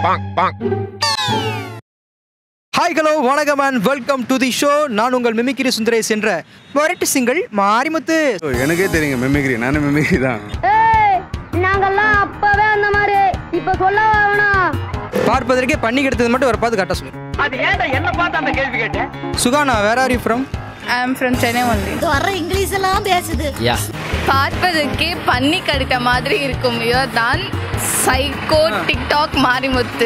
Hi hello வணக்கம் and welcome to the show. நான் உங்கள் மிமிக்ரி சுந்தரேஷ் என்ற மொரட்டு சிங்கிள் மாரிமுத்து. எனக்கே தெரியுங்க மிமிக்ரி, நானும் மிமிக்ரி தான். நாங்கெல்லாம் அப்பவே அந்த மாதிரி இப்ப சொல்ல வேணாம். பார்ப்பதற்கே பண்ணி எடுத்தது மட்டும் ஒரு பார்த்து கட்ட சொல்லு. அது ஏன்டா என்ன பார்த்து அந்த கேள்வி கேட்டேன்? Suhana, where are you from? I am from Chennai only. வர இங்கிலீஷ் எல்லாம் பேசுது. பார்ப்பதற்கே பண்ணி கடுக்க மாதிரி இருக்கும். இவர் தான் சைக்கோ டிக்டாக் மாரிமுத்து.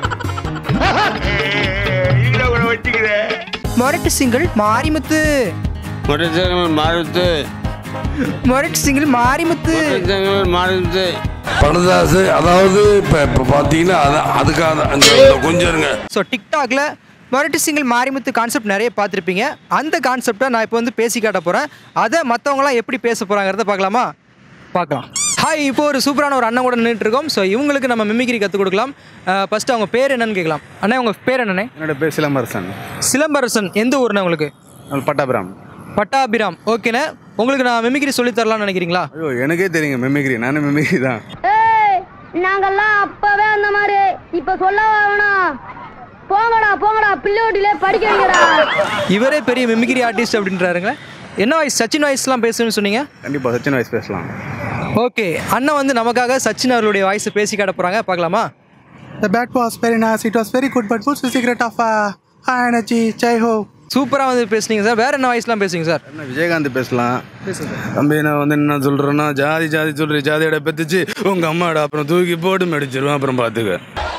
மொரட்டு சிங்கிள் மாரிமுத்து. மொரட்டு சிங்கிள் மாரிமுத்து. படதாசு. அதாவது இப்போ பார்த்தீங்கன்னா அதுக்காக கொஞ்சம் இருங்க. ஸோ டிக்டாக்ல மொரட்டு சிங்கிள் மாரிமுத்து கான்செப்ட் நிறைய பார்த்துருப்பீங்க. அந்த கான்செப்டை நான் இப்போ வந்து பேசி காட்ட போகிறேன். அதை மற்றவங்களாம் எப்படி பேச போகிறாங்கிறத பார்க்கலாமா? பார்க்கலாம். ஹாய், இப்போ ஒரு சூப்பரான ஒரு அண்ணன் கூட நின்றுட்டு இருக்கோம். ஸோ இவங்களுக்கு நம்ம மிமிக்ரி கற்றுக் கொடுக்கலாம். ஃபஸ்ட்டு அவங்க பேர் என்னன்னு கேட்கலாம். அண்ணா, உங்கள் பேர் என்னண்ணே? என்னோட பேர் சிலம்பரசன். சிலம்பரசன். எந்த ஊர்ண்ணே உங்களுக்கு? பட்டாபிராம். பட்டாபிராம். ஓகேண்ணே, உங்களுக்கு நான் மிமிக்ரி சொல்லி தரலாம்னு நினைக்கிறீங்களா? ஐயோ, எனக்கே தெரியுங்க மிமிக்ரி, நானும் மிமிக்ரி தான். நாங்கெல்லாம் அப்பவே அந்த மாதிரி இப்ப சொல்ல வேணாம். போங்கடா பிள்ளையோட்டிலே படிக்க வைங்கடா. இவரே பெரிய மிமிக்ரி ஆர்டிஸ்ட் அப்படின்றாருங்க. என்ன வாய்ஸ்? சச்சின் வாய்ஸ்லாம் பேசணும்னு சொன்னீங்க? கண்டிப்பாக சச்சின் வாய்ஸ் பேசலாம். ஓகே, அண்ணன் வந்து நமக்காக சச்சின் அவர்களுடைய வாய்ஸை பேசி காட்ட போகிறாங்க. பார்க்கலாமா? The bat was very nice. It was very good, but what's the secret of high energy? Jai ho. சூப்பராக வந்து பேசுனீங்க சார். வேறு என்ன வாய்ஸ்லாம் பேசுவீங்க சார்? என்ன விஜயகாந்த் பேசலாம். தம்பி, நான் வந்து என்ன சொல்கிறேன்னா, ஜாதி சொல்கிறேன், ஜாதியோட பெற்றுச்சு உங்கள் அம்மாவோட, அப்புறம் தூக்கி போட்டு மெடிச்சிருவேன், அப்புறம் பார்த்துக்க.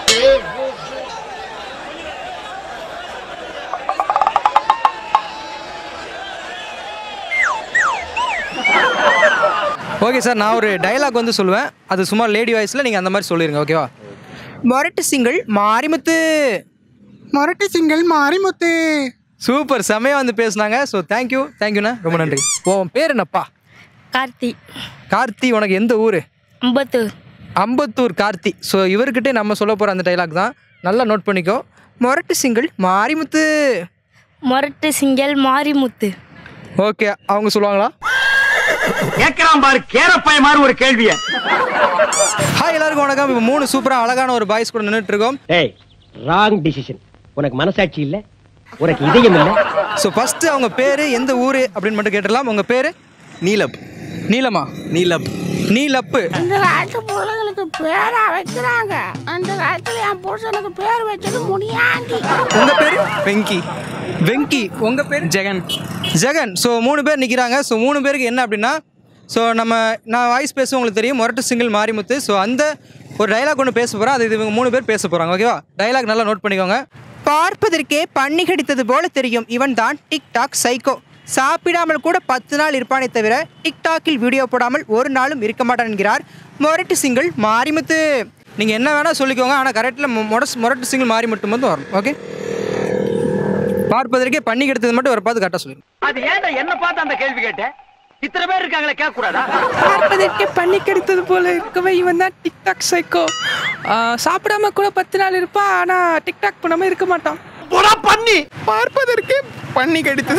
ஓகே சார், நான் ஒரு டைலாக் வந்து சொல்லுவேன். அது சும்மா லேடி வாய்ஸில் நீங்கள் அந்த மாதிரி சொல்லிடுங்க, ஓகேவா? மொரட்டு சிங்கிள் மாரிமுத்து. மொரட்டு சிங்கிள் மாரிமுத்து. சூப்பர், செமையாக வந்து பேசுனாங்க. ஸோ தேங்க்யூண்ணா, ரொம்ப நன்றி. உன் பேர் என்னப்பா? கார்த்தி. கார்த்தி. உனக்கு எந்த ஊர்? அம்பத்தூர். அம்பத்தூர் கார்த்தி. ஸோ இவர்கிட்டே நம்ம சொல்ல போகிற அந்த டைலாக் தான். நல்லா நோட் பண்ணிக்கோ. மொரட்டு சிங்கிள் மாரிமுத்து. மொரட்டு சிங்கிள் மாரிமுத்து. ஓகே, அவங்க சொல்லுவாங்களா? கேட்கலாம் பாரு, கேரப்பாய மாதிரி ஒரு கேள்விய. ஹாய், எல்லாருக்கும் வணக்கம். இப்போ 3 சூப்பராக அழகான ஒரு பாய்ஸ் கூட நின்றுட்டு இருக்கோம். ஏய், ராங் டிசிஷன். உனக்கு மனசாட்சி இல்ல, உனக்கு இதயம் இல்ல. ஸோ ஃபஸ்ட்டு அவங்க பேர், எந்த ஊர் அப்படின்னு மட்டும் கேட்டுடலாம். உங்கள் பேர்? நீலப். நீலமா? நீலப்பு. இந்த காலத்து பிள்ளைங்களுக்கு பேரா வைக்கிறாங்க. அந்த காலத்துல என் புருஷனுக்கு பேர் வச்சது முனியாண்டி. உங்கள் பேர்? வெங்கி. உங்கள் பேர்? ஜெகன். ஸோ 3 பேர் நிற்கிறாங்க. ஸோ 3 பேருக்கு என்ன அப்படின்னா, ஸோ நான் வாய்ஸ் பேசுவோம், உங்களுக்கு தெரியும், மொரட்டு சிங்கிள் மாரிமுத்து. ஸோ அந்த ஒரு டைலாக் ஒன்று பேச போகிறேன். அது இவங்க 3 பேர் பேச போகிறாங்க, ஓகேவா? டைலாக் நல்லா நோட் பண்ணிக்கோங்க. பார்ப்பதற்கே பண்ணி கடித்தது போல தெரியும், இவன் தான் டிக்டாக் சைக்கோ. சாப்பிடாமல் கூட 10 நாள் இருப்பானே தவிர டிக்டாக்கில் வீடியோ போடாமல் ஒரு நாளும் இருக்க மாட்டான் என்கிறார் மொரட்டு சிங்கிள் மாரிமுத்து. நீங்கள் என்ன வேணால் சொல்லிக்கோங்க, ஆனால் கரெக்டில் மொரட்டு சிங்கிள் மாரிமுத்து மட்டும் வரணும், ஓகே? பார்ப்பதற்கே பண்ணி கெடுத்தது மட்டும் ஒரு பார்த்து கரெக்டாக சொல்லுங்க. அது ஏன்டா என்ன பார்த்து அந்த கேள்வி கேட்டேன்? இத்தனை பேர் இருக்காங்களே, கேட்க கூடாதா? பார்ப்பதற்கே பண்ணி கெடுத்தது போல இருக்கவே இவன் தான் டிக்டாக் சைக்கோ. சாப்பிடாம கூட 10 நாள் இருப்பா, ஆனா டிக்டாக் பண்ணாம இருக்க மாட்டான். பண்ணி பார்ப்பதற்கே பண்ணி கடித்தது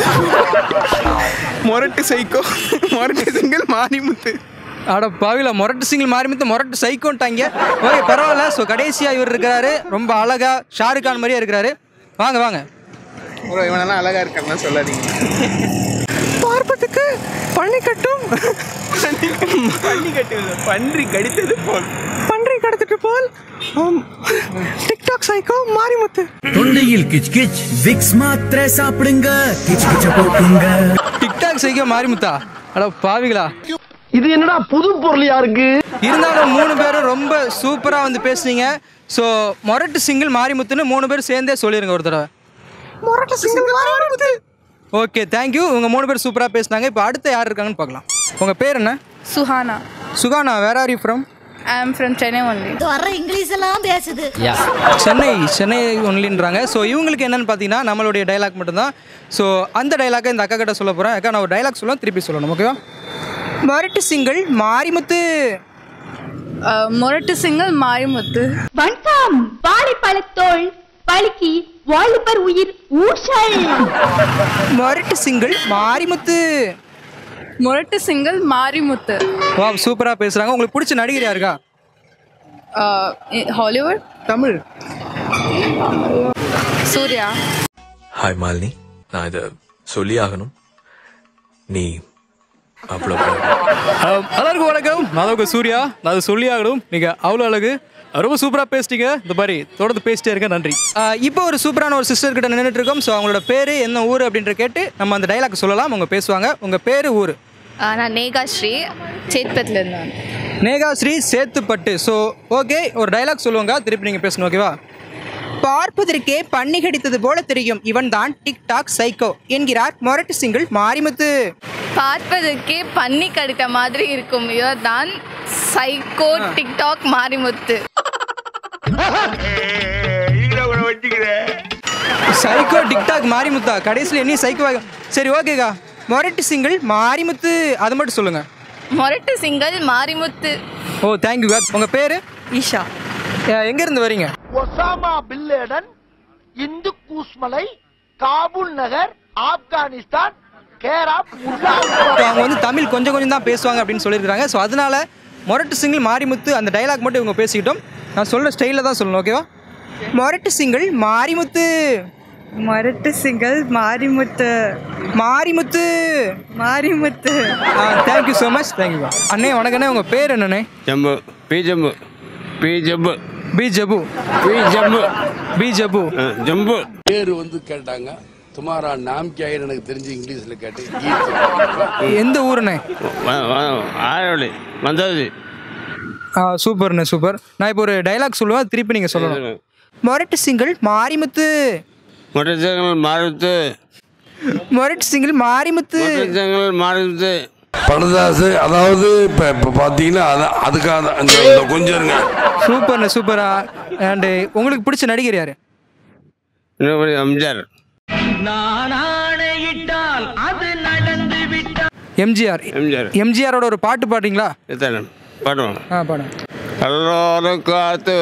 மொரட்டு சைக்கோ. மொரட்டு சிங்கிள் மாரிமுத்து. அட பாவில, மொரட்டு சிங்கிள் மாரிமுத்து மொரட்டு சைக்கோன்ட்டாங்க. ஓகே, பரவாயில்ல. ஸோ கடைசியாக இவர் இருக்கிறாரு, ரொம்ப அழகா ஷாருக் கான் மாதிரியே இருக்கிறாரு. வாங்க. இவனெல்லாம் அழகா இருக்கான்னு சொல்லாதீங்க. பார்ப்பதற்கு பண்ணி கட்டும் பன்றி கடித்தது போல் டிக்டாக் சைக்கோ மாரிமுத்து. தொண்டையில் கிச் கிச் விக்ஸ் மாத்திரை சாப்பிடுங்க, கிச் கிச்ச போக்குங்க. TikTok psycho Marimutha? அட பாவிகளா, இது என்னடா புது பொருள் யாருக்கு? இருந்தாலும் 3 பேரும் ரொம்ப சூப்பராக வந்து பேசுனீங்க. ஸோ மொரட்டு சிங்கிள் மாரிமுத்துன்னு 3 பேர் சேர்ந்தே சொல்லிடுங்க ஒரு தடவை. மொரட்டு சிங்கிள் மாரிமுத்து. Okay, thank you. உங்கள் 3 பேர் சூப்பராக பேசுனாங்க. இப்போ அடுத்து யார் இருக்காங்கன்னு பார்க்கலாம். உங்கள் பேர் என்ன? Suhana. Suhana, where are you from? I am from Chennai only. வர இங்கிலீஷ் எல்லாம் பேசுது. சென்னை ஒன்லின்றாங்க. ஸோ இவங்களுக்கு என்னென்னு பார்த்தீங்கன்னா, நம்மளுடைய டைலாக் மட்டும்தான். ஸோ அந்த டைலாக்கை இந்த அக்கா கிட்ட சொல்ல போகிறேன். அக்கா, நான் ஒரு டைலாக் சொல்லுவேன், திருப்பி சொல்லணும், ஓகேவா? மொரட்டு சிங்கிள் மாரிமுத்து. மொரட்டு சிங்கிள் மாரிமுத்து. வணக்கம். வாழைப்பழத்தோள் பழுக்கி வாலிபர் உயிர் ஊசல். மொரட்டு சிங்கிள் மாரிமுத்து. மொரட்டு சிங்கிள் மாரிமுத்து. வா, சூப்பராக பேசுகிறாங்க. உங்களுக்கு பிடிச்ச நடிகர் யாருக்கா? ஹாலிவுட். தமிழ். சூர்யா. ஹாய் மாலினி, நான் இதை சொல்லி ஆகணும். நீ அவ்வளோ எல்லாருக்கும் வணக்கம். நான் உங்கள் சூர்யா. நான் அதை சொல்லி ஆகணும். நீங்கள் அவ்வளோ அழகு, ரொம்ப சூப்பராக பேசிட்டீங்க. இந்த மாதிரி தொடர்ந்து பேசிட்டே இருக்க. நன்றி. இப்போ ஒரு சூப்பரான ஒரு சிஸ்டர் கிட்ட நின்றுட்டு இருக்கோம். ஸோ அவங்களோட பேர் என்ன ஊர் அப்படின்ற கேட்டு நம்ம அந்த டைலாக் சொல்லலாம். அவங்க பேசுவாங்க. உங்கள் பேர் ஊர்? நான் நேகாஸ்ரீ, சேத்பட்டில் இருந்தேன். நேகாஸ்ரீ, சேத்துப்பட்டு. ஸோ ஓகே, ஒரு டைலாக் சொல்லுவாங்க, திருப்பி நீங்கள் பேசணும். ஓகேவா? பார்ப்பதற்கே பண்ணி கடித்தது போல தெரியும், இவன் தான் டிக்டாக் சைக்கோ என்கிறார் மொரட்டு சிங்கிள் மாரிமுத்து. பார்ப்பதற்கே பண்ணி கடித்த மாதிரி இருக்கும், இவர் தான் psycho TikTok Marimuthu. Psycho TikTok மாரிமுத்தா? கடைசியில் என்ன சைக்கோ? சரி ஓகேக்கா, மொரட்டு சிங்கிள் மாரிமுத்து அது மட்டும் சொல்லுங்க. மொரட்டு சிங்கிள் மாரிமுத்து. ஓ தேங்க்யூக்கா. உங்கள் பேர்? ஈஷா. எங்கேருந்து வரீங்க? ஒசாமா பின் லேடன், இந்து கூஸ்மலை, காபூல் நகர், ஆப்கானிஸ்தான். அவங்க வந்து தமிழ் கொஞ்சம் கொஞ்சம் தான் பேசுவாங்க அப்படின்னு சொல்லியிருக்காங்க. ஸோ அதனால மொரட்டு சிங்கிள் மாரிமுத்து அந்த டைலாக் மட்டும் இவங்க பேசிக்கிட்டோம். நான் சொல்கிற ஸ்டைலில் தான் சொல்லணும். ஓகேவா? மொரட்டு சிங்கிள் மாரிமுத்து. மொரட்டு single Marimuthu. Marimuthu. Marimuthu. Thank you so much. Thank you அண்ணே. வணக்கண்ணே. உங்கள் பேர் என்னண்ணே? Jambu. P Jambu. P Jambu. P Jabu. P Jambu. P Jabu. Jambu. பேர் வந்து கேட்டாங்க, துமாரா நாம் கியாயிரு எனக்கு தெரிஞ்சு இங்கிலீஷில் கேட்டு. எந்த ஊருண்ணே? ஆரோலி வந்தாது. சூப்பர்ண்ணே, சூப்பர். நான் இப்போ ஒரு டைலாக் சொல்லுவேன், திருப்பி நீங்கள் சொல்லணும். மொரட்டு சிங்கிள் மாரிமுத்து. மொரட்டு சிங்கிள் மாரிமுத்து. மொரட்டு சிங்கிள் மாரிமுத்து. சிங்கிள் மாரிமுத்து. பரதாசு. அதாவது இப்போ பார்த்தீங்கன்னா அதுக்காக கொஞ்சம் இருங்க. சூப்பர்ண்ணே, சூப்பரா. அண்டு உங்களுக்கு பிடிச்ச நடிகர் யாரு? எம்ஜிஆர். எம்ஜிஆர். எம்ஜிஆரோட ஒரு பாட்டு பாடுறீங்களா? பாடுவோம். பாடுங்க. எல்லாரும் காத்து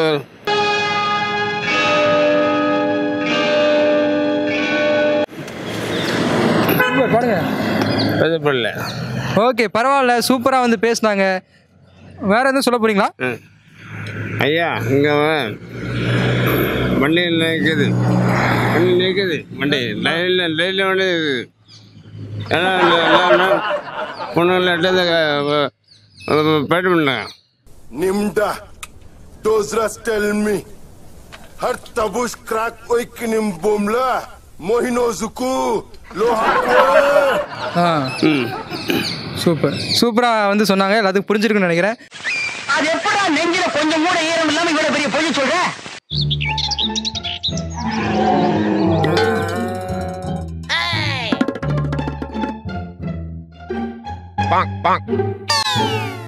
பாடுங்க. ஓகே, பரவாயில்ல, சூப்பராக வந்து பேசினாங்க. வேற எதுவும் சொல்ல போறீங்களா? ஐயா, இங்க வண்டி நிற்குது, வண்டி நிற்குது, வண்டி லைனில் வண்டி இருக்குது. எல்லாம் பொண்ணுங்களை போயிட்டு பண்ணாங்க. Nimda, Dozras tell me, har tabush crack oikinim bomla, mohinozuku, lohako. Super, சூப்பராக வந்து சொன்னாங்க. எல்லாத்துக்கும் புரிஞ்சிருக்குன்னு நினைக்கிறேன். அது எப்படா நெஞ்சில கொஞ்சம் கூட ஈரம் இல்லாம இவ்வளவு பெரிய பொய் சொல்ற? பாங் பாங்.